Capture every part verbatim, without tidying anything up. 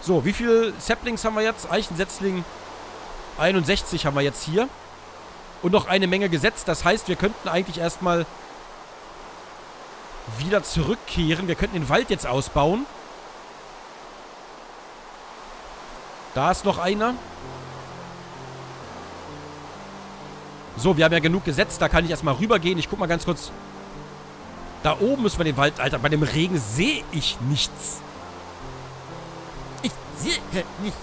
So, wie viel Saplings haben wir jetzt? Eichensetzling einundsechzig haben wir jetzt hier. Und noch eine Menge gesetzt. Das heißt, wir könnten eigentlich erstmal wieder zurückkehren. Wir könnten den Wald jetzt ausbauen. Da ist noch einer. So, wir haben ja genug gesetzt. Da kann ich erstmal rübergehen. Ich guck mal ganz kurz. Da oben müssen wir den Wald... Alter, bei dem Regen sehe ich nichts. Ich sehe nichts.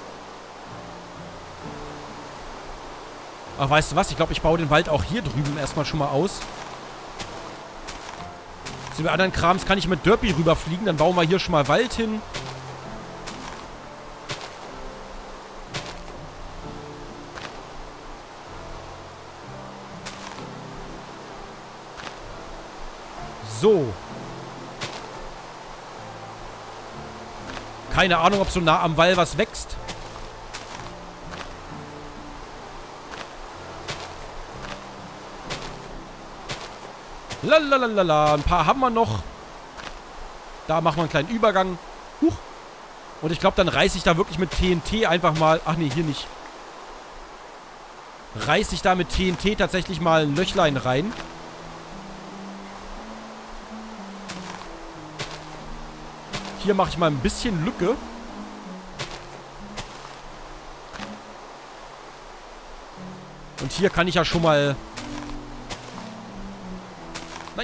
Ach, weißt du was? Ich glaube, ich baue den Wald auch hier drüben erstmal schon mal aus. Zu den anderen Krams kann ich mit Derpy rüberfliegen. Dann bauen wir hier schon mal Wald hin. So. Keine Ahnung, ob so nah am Wall was wächst. Lalalala. Ein paar haben wir noch. Da machen wir einen kleinen Übergang. Huch. Und ich glaube, dann reiße ich da wirklich mit T N T einfach mal... Ach nee, hier nicht. Reiße ich da mit T N T tatsächlich mal ein Löchlein rein. Hier mache ich mal ein bisschen Lücke. Und hier kann ich ja schon mal... Nein.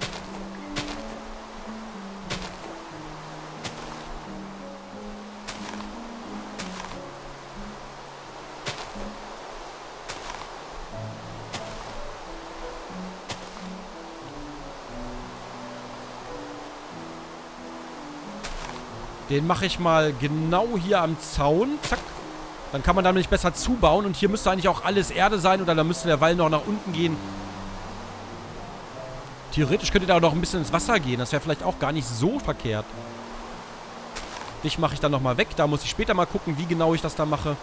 Den mache ich mal genau hier am Zaun. Zack. Dann kann man da nämlich besser zubauen. Und hier müsste eigentlich auch alles Erde sein. Oder da müsste der Wall noch nach unten gehen. Theoretisch könnte der auch noch ein bisschen ins Wasser gehen. Das wäre vielleicht auch gar nicht so verkehrt. Dich mache ich dann nochmal weg. Da muss ich später mal gucken, wie genau ich das da mache.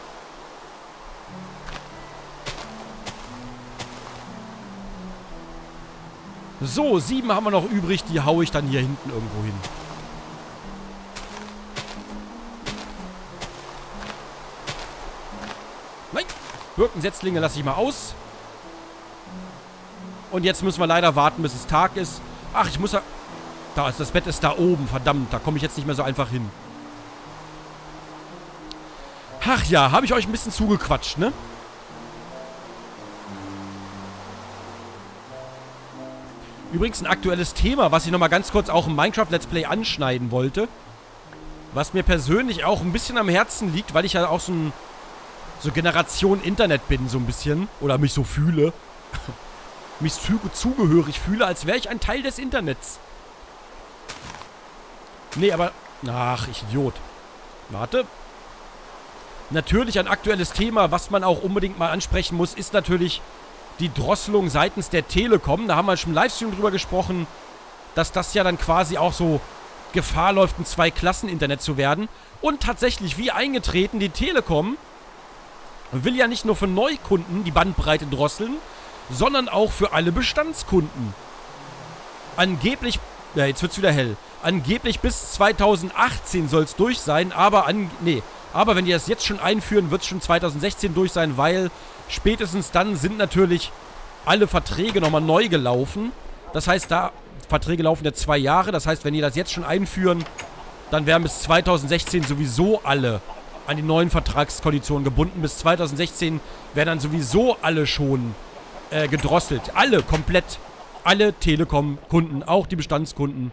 So, sieben haben wir noch übrig. Die haue ich dann hier hinten irgendwo hin. Nein! Birkensetzlinge lasse ich mal aus. Und jetzt müssen wir leider warten, bis es Tag ist. Ach, ich muss ja... Da ist das Bett ist da oben. Verdammt, da komme ich jetzt nicht mehr so einfach hin. Ach ja, habe ich euch ein bisschen zugequatscht, ne? Übrigens ein aktuelles Thema, was ich nochmal ganz kurz auch im Minecraft-Let's Play anschneiden wollte. Was mir persönlich auch ein bisschen am Herzen liegt, weil ich ja auch so ein... so Generation Internet bin, so ein bisschen. Oder mich so fühle. mich zu, zugehörig fühle, als wäre ich ein Teil des Internets. Nee, aber... Ach, ich Idiot. Warte. Natürlich ein aktuelles Thema, was man auch unbedingt mal ansprechen muss, ist natürlich die Drosselung seitens der Telekom. Da haben wir schon im Livestream drüber gesprochen, dass das ja dann quasi auch so Gefahr läuft, ein Zwei-Klassen-Internet zu werden. Und tatsächlich, wie eingetreten, die Telekom will ja nicht nur für Neukunden die Bandbreite drosseln, sondern auch für alle Bestandskunden. Angeblich, ja, jetzt wird's wieder hell. Angeblich bis zweitausendachtzehn soll es durch sein, aber an, nee, aber wenn die das jetzt schon einführen, wird es schon zweitausendsechzehn durch sein, weil spätestens dann sind natürlich alle Verträge nochmal neu gelaufen. Das heißt, da, Verträge laufen ja zwei Jahre, das heißt, wenn die das jetzt schon einführen, dann werden bis zweitausendsechzehn sowieso alle an die neuen Vertragskonditionen gebunden. Bis zweitausendsechzehn werden dann sowieso alle schon äh, gedrosselt. Alle, komplett. Alle Telekom-Kunden, auch die Bestandskunden.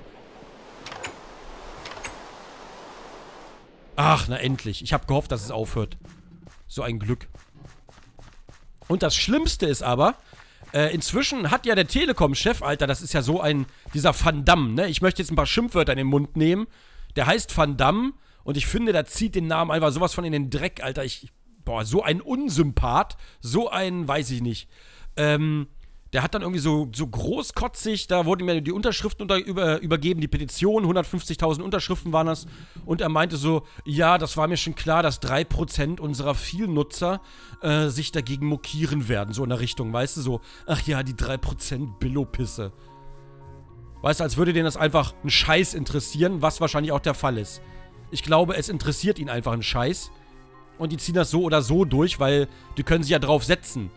Ach, na endlich. Ich habe gehofft, dass es aufhört. So ein Glück. Und das Schlimmste ist aber, äh, inzwischen hat ja der Telekom-Chef, Alter, das ist ja so ein, dieser Van Damme, ne? Ich möchte jetzt ein paar Schimpfwörter in den Mund nehmen. Der heißt Van Damme und ich finde, der zieht den Namen einfach sowas von in den Dreck, Alter. Ich, boah, so ein Unsympath. So ein, weiß ich nicht. Ähm... Der hat dann irgendwie so, so großkotzig, da wurden mir die Unterschriften unter, über, übergeben, die Petition, hundertfünfzigtausend Unterschriften waren das. Und er meinte so, ja, das war mir schon klar, dass drei Prozent unserer Vielnutzer äh, sich dagegen mokieren werden. So in der Richtung, weißt du, so, ach ja, die drei Prozent Billo-Pisse. Weißt du, als würde denen das einfach ein Scheiß interessieren, was wahrscheinlich auch der Fall ist. Ich glaube, es interessiert ihn einfach einen Scheiß. Und die ziehen das so oder so durch, weil die können sich ja drauf setzen.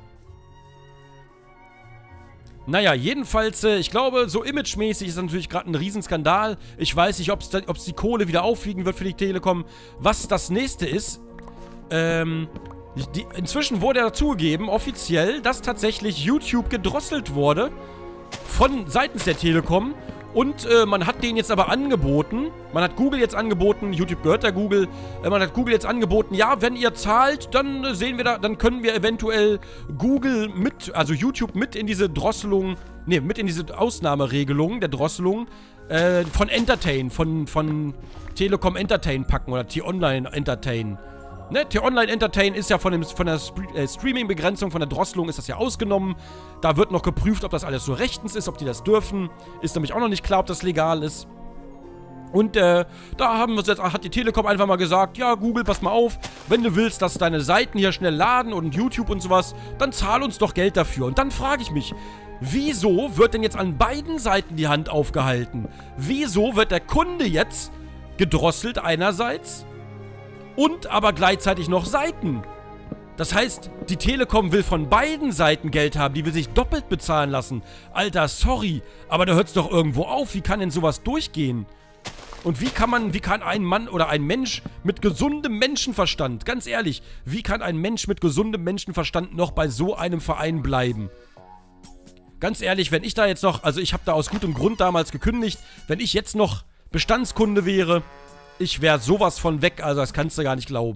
Naja, jedenfalls, äh, ich glaube, so imagemäßig ist das natürlich gerade ein Riesenskandal. Ich weiß nicht, ob es die Kohle wieder aufwiegen wird für die Telekom. Was das nächste ist, ähm, die, inzwischen wurde ja dazugegeben, offiziell, dass tatsächlich YouTube gedrosselt wurde von seitens der Telekom. Und äh, man hat denen jetzt aber angeboten, man hat Google jetzt angeboten, YouTube gehört ja Google, äh, man hat Google jetzt angeboten, ja, wenn ihr zahlt, dann äh, sehen wir da, dann können wir eventuell Google mit, also YouTube mit in diese Drosselung, ne, mit in diese Ausnahmeregelung der Drosselung äh, von Entertain, von, von Telekom Entertain packen oder T-Online Entertain. Ne, T-Online Entertain ist ja von, dem, von der äh, Streaming-Begrenzung, von der Drosselung ist das ja ausgenommen. Da wird noch geprüft, ob das alles so rechtens ist, ob die das dürfen. Ist nämlich auch noch nicht klar, ob das legal ist. Und äh, da haben wir jetzt, hat die Telekom einfach mal gesagt, ja, Google, pass mal auf, wenn du willst, dass deine Seiten hier schnell laden und YouTube und sowas, dann zahl uns doch Geld dafür. Und dann frage ich mich, wieso wird denn jetzt an beiden Seiten die Hand aufgehalten? Wieso wird der Kunde jetzt gedrosselt einerseits und aber gleichzeitig noch Seiten? Das heißt, die Telekom will von beiden Seiten Geld haben, die will sich doppelt bezahlen lassen. Alter, sorry, aber da hört es doch irgendwo auf. Wie kann denn sowas durchgehen? Und wie kann man, wie kann ein Mann oder ein Mensch mit gesundem Menschenverstand, ganz ehrlich, wie kann ein Mensch mit gesundem Menschenverstand noch bei so einem Verein bleiben? Ganz ehrlich, wenn ich da jetzt noch, also ich habe da aus gutem Grund damals gekündigt, wenn ich jetzt noch Bestandskunde wäre, ich wäre sowas von weg, also das kannst du gar nicht glauben.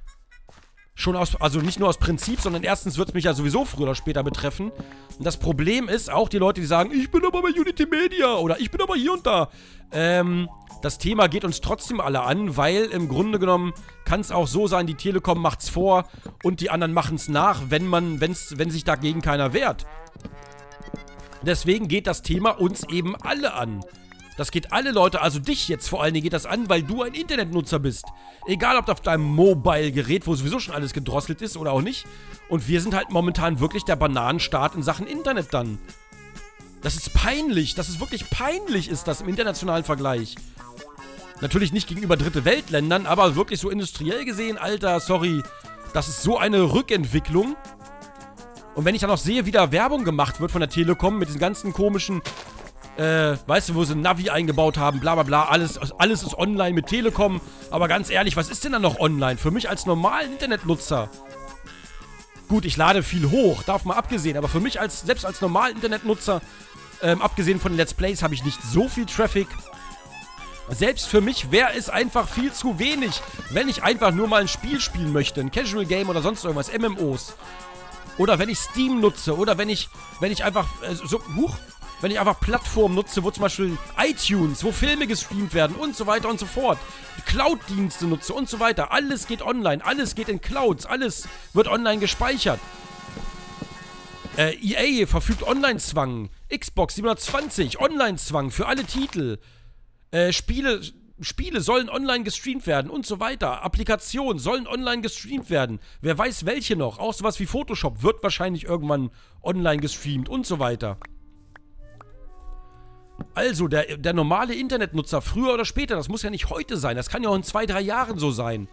Schon aus, also nicht nur aus Prinzip, sondern erstens wird es mich ja sowieso früher oder später betreffen. Und das Problem ist, auch die Leute, die sagen, ich bin aber bei Unity Media oder ich bin aber hier und da. Ähm, das Thema geht uns trotzdem alle an, weil im Grunde genommen kann es auch so sein, die Telekom macht's vor und die anderen machen es nach, wenn man, wenn's, wenn sich dagegen keiner wehrt. Deswegen geht das Thema uns eben alle an. Das geht alle Leute, also dich jetzt vor allen Dingen geht das an, weil du ein Internetnutzer bist. Egal, ob auf deinem Mobile-Gerät, wo sowieso schon alles gedrosselt ist oder auch nicht. Und wir sind halt momentan wirklich der Bananenstaat in Sachen Internet dann. Das ist peinlich, das ist wirklich peinlich, ist das im internationalen Vergleich. Natürlich nicht gegenüber dritte Weltländern, aber wirklich so industriell gesehen, Alter, sorry. Das ist so eine Rückentwicklung. Und wenn ich dann noch sehe, wie da Werbung gemacht wird von der Telekom mit diesen ganzen komischen... Äh, weißt du, wo sie ein Navi eingebaut haben, bla bla bla, alles, alles ist online mit Telekom. Aber ganz ehrlich, was ist denn dann noch online? Für mich als normalen Internetnutzer. Gut, ich lade viel hoch, davon mal abgesehen, aber für mich als, selbst als normalen Internetnutzer, ähm, abgesehen von den Let's Plays, habe ich nicht so viel Traffic. Selbst für mich wäre es einfach viel zu wenig, wenn ich einfach nur mal ein Spiel spielen möchte, ein Casual Game oder sonst irgendwas, M M Os. Oder wenn ich Steam nutze, oder wenn ich, wenn ich einfach, äh, so, huch, wenn ich einfach Plattformen nutze, wo zum Beispiel iTunes, wo Filme gestreamt werden und so weiter und so fort. Cloud-Dienste nutze und so weiter. Alles geht online, alles geht in Clouds, alles wird online gespeichert. Äh, E A verfügt Online-Zwang. Xbox siebenhundertzwanzig, Online-Zwang für alle Titel. Äh, Spiele, Spiele sollen online gestreamt werden und so weiter. Applikationen sollen online gestreamt werden. Wer weiß welche noch. Auch sowas wie Photoshop wird wahrscheinlich irgendwann online gestreamt und so weiter. Also, der, der normale Internetnutzer, früher oder später, das muss ja nicht heute sein, das kann ja auch in zwei, drei Jahren so sein.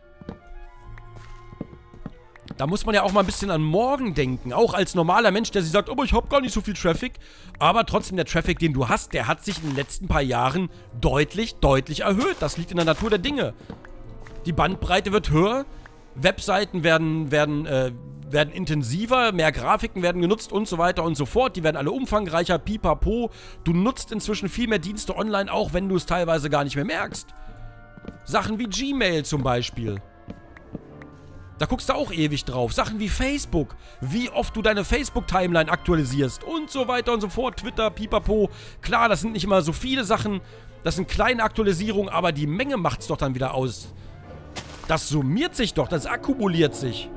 Da muss man ja auch mal ein bisschen an morgen denken, auch als normaler Mensch, der sich sagt, aber ich habe gar nicht so viel Traffic. Aber trotzdem, der Traffic, den du hast, der hat sich in den letzten paar Jahren deutlich, deutlich erhöht. Das liegt in der Natur der Dinge. Die Bandbreite wird höher, Webseiten werden, werden, äh, werden intensiver, mehr Grafiken werden genutzt und so weiter und so fort. Die werden alle umfangreicher, pipapo. Du nutzt inzwischen viel mehr Dienste online, auch wenn du es teilweise gar nicht mehr merkst. Sachen wie Gmail zum Beispiel. Da guckst du auch ewig drauf. Sachen wie Facebook. Wie oft du deine Facebook-Timeline aktualisierst und so weiter und so fort. Twitter, pipapo. Klar, das sind nicht immer so viele Sachen. Das sind kleine Aktualisierungen, aber die Menge macht's doch dann wieder aus. Das summiert sich doch, das akkumuliert sich.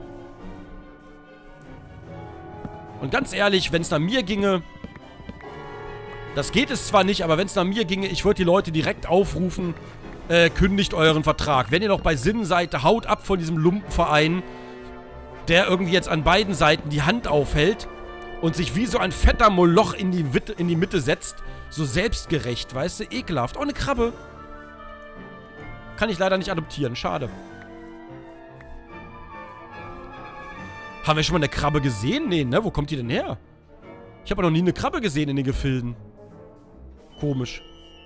Und ganz ehrlich, wenn es nach mir ginge, das geht es zwar nicht, aber wenn es nach mir ginge, ich würde die Leute direkt aufrufen, äh, kündigt euren Vertrag. Wenn ihr noch bei Sinn seid, haut ab von diesem Lumpenverein, der irgendwie jetzt an beiden Seiten die Hand aufhält und sich wie so ein fetter Moloch in die, Witte, in die Mitte setzt. So selbstgerecht, weißt du, ekelhaft. Auch eine Krabbe. Kann ich leider nicht adoptieren. Schade. Haben wir schon mal eine Krabbe gesehen? Nee, ne? Wo kommt die denn her? Ich habe noch nie eine Krabbe gesehen in den Gefilden. Komisch.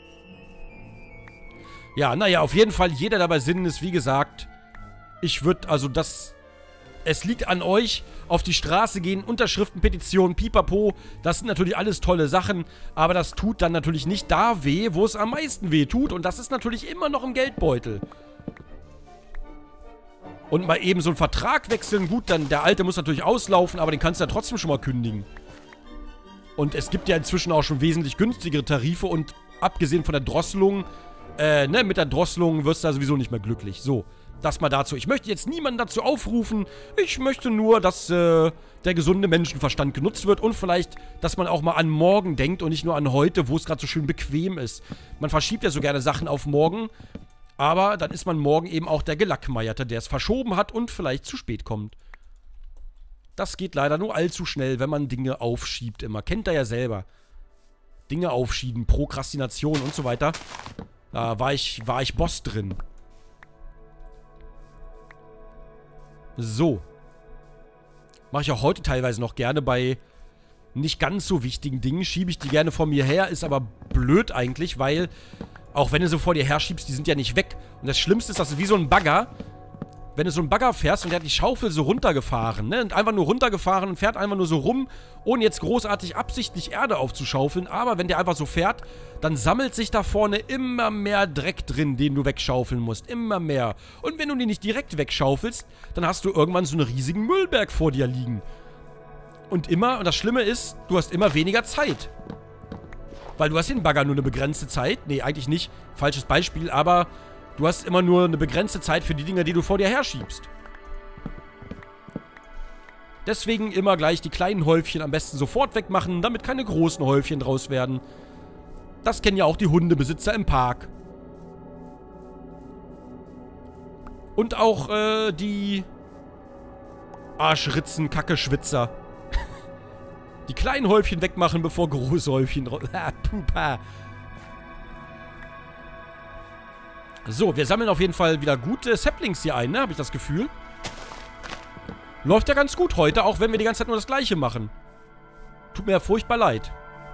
Ja, naja, auf jeden Fall, jeder dabei Sinn ist, wie gesagt, ich würde, also das, es liegt an euch, auf die Straße gehen, Unterschriften, Petitionen, pipapo, das sind natürlich alles tolle Sachen, aber das tut dann natürlich nicht da weh, wo es am meisten weh tut und das ist natürlich immer noch im Geldbeutel. Und mal eben so einen Vertrag wechseln, gut, dann der alte muss natürlich auslaufen, aber den kannst du ja trotzdem schon mal kündigen. Und es gibt ja inzwischen auch schon wesentlich günstigere Tarife und abgesehen von der Drosselung, äh, ne, mit der Drosselung wirst du ja sowieso nicht mehr glücklich. So, das mal dazu. Ich möchte jetzt niemanden dazu aufrufen, ich möchte nur, dass äh, der gesunde Menschenverstand genutzt wird und vielleicht, dass man auch mal an morgen denkt und nicht nur an heute, wo es gerade so schön bequem ist. Man verschiebt ja so gerne Sachen auf morgen, aber dann ist man morgen eben auch der Gelackmeierte, der es verschoben hat und vielleicht zu spät kommt. Das geht leider nur allzu schnell, wenn man Dinge aufschiebt immer. Kennt ihr ja selber. Dinge aufschieben, Prokrastination und so weiter. Da war ich, war ich Boss drin. So. Mache ich auch heute teilweise noch gerne bei nicht ganz so wichtigen Dingen. Schiebe ich die gerne vor mir her, ist aber blöd eigentlich, weil auch wenn du sie vor dir her schiebst, die sind ja nicht weg. Und das Schlimmste ist, dass du wie so ein Bagger, wenn du so einen Bagger fährst und der hat die Schaufel so runtergefahren, ne? Und einfach nur runtergefahren und fährt einfach nur so rum, ohne jetzt großartig absichtlich Erde aufzuschaufeln. Aber wenn der einfach so fährt, dann sammelt sich da vorne immer mehr Dreck drin, den du wegschaufeln musst. Immer mehr. Und wenn du den nicht direkt wegschaufelst, dann hast du irgendwann so einen riesigen Müllberg vor dir liegen. Und immer, und das Schlimme ist, du hast immer weniger Zeit. Weil du hast den Bagger nur eine begrenzte Zeit. Nee, eigentlich nicht. Falsches Beispiel, aber du hast immer nur eine begrenzte Zeit für die Dinge, die du vor dir herschiebst. Deswegen immer gleich die kleinen Häufchen am besten sofort wegmachen, damit keine großen Häufchen draus werden. Das kennen ja auch die Hundebesitzer im Park. Und auch, äh, die Arschritzen, Kacke-Schwitzer. Die kleinen Häufchen wegmachen, bevor große Häufchen draus... Ah, pupa. So, wir sammeln auf jeden Fall wieder gute Saplings hier ein, ne? Habe ich das Gefühl. Läuft ja ganz gut heute, auch wenn wir die ganze Zeit nur das Gleiche machen. Tut mir ja furchtbar leid.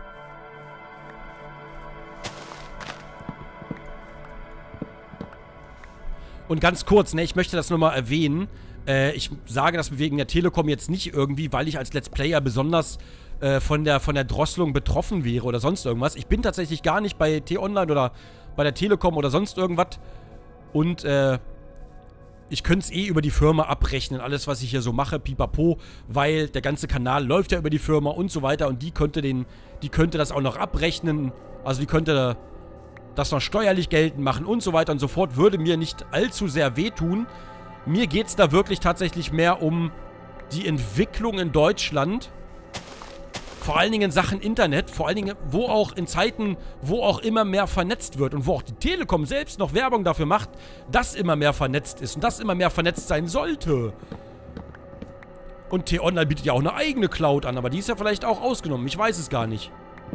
Und ganz kurz, ne, ich möchte das nur mal erwähnen. Äh, ich sage das wegen der Telekom jetzt nicht irgendwie, weil ich als Let's Player besonders äh, von der, von der Drosselung betroffen wäre oder sonst irgendwas. Ich bin tatsächlich gar nicht bei T-Online oder bei der Telekom oder sonst irgendwas. Und, äh, ich könnte es eh über die Firma abrechnen, alles, was ich hier so mache, pipapo, weil der ganze Kanal läuft ja über die Firma und so weiter und die könnte den, die könnte das auch noch abrechnen, also die könnte das noch steuerlich geltend machen und so weiter und so fort, würde mir nicht allzu sehr wehtun. Mir geht es da wirklich tatsächlich mehr um die Entwicklung in Deutschland, vor allen Dingen in Sachen Internet, vor allen Dingen, wo auch in Zeiten, wo auch immer mehr vernetzt wird und wo auch die Telekom selbst noch Werbung dafür macht, dass immer mehr vernetzt ist und dass immer mehr vernetzt sein sollte. Und T-Online bietet ja auch eine eigene Cloud an, aber die ist ja vielleicht auch ausgenommen, ich weiß es gar nicht.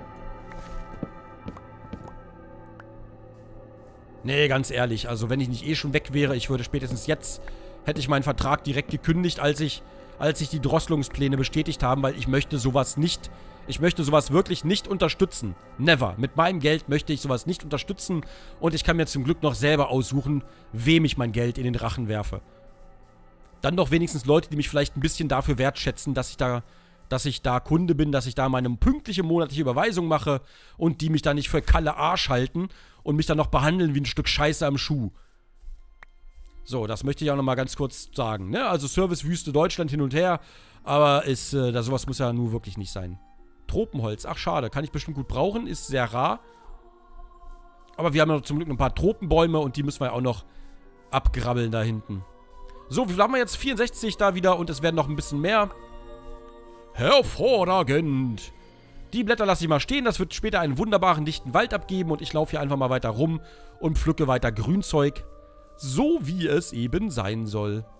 Nee, ganz ehrlich, also wenn ich nicht eh schon weg wäre, ich würde spätestens jetzt, hätte ich meinen Vertrag direkt gekündigt, als ich... als sich die Drosselungspläne bestätigt haben, weil ich möchte sowas nicht, ich möchte sowas wirklich nicht unterstützen. Never. Mit meinem Geld möchte ich sowas nicht unterstützen und ich kann mir zum Glück noch selber aussuchen, wem ich mein Geld in den Rachen werfe. Dann doch wenigstens Leute, die mich vielleicht ein bisschen dafür wertschätzen, dass ich da, dass ich da Kunde bin, dass ich da meine pünktliche monatliche Überweisung mache und die mich da nicht für Kalle Arsch halten und mich dann noch behandeln wie ein Stück Scheiße am Schuh. So, das möchte ich auch nochmal ganz kurz sagen, ne? Also Servicewüste Deutschland hin und her, aber ist, äh, da sowas muss ja nur wirklich nicht sein. Tropenholz, ach schade, kann ich bestimmt gut brauchen, ist sehr rar. Aber wir haben ja zum Glück ein paar Tropenbäume und die müssen wir auch noch abgrabbeln da hinten. So, wie haben wir jetzt? vierundsechzig da wieder und es werden noch ein bisschen mehr. Hervorragend! Die Blätter lasse ich mal stehen, das wird später einen wunderbaren, dichten Wald abgeben und ich laufe hier einfach mal weiter rum und pflücke weiter Grünzeug. So wie es eben sein soll.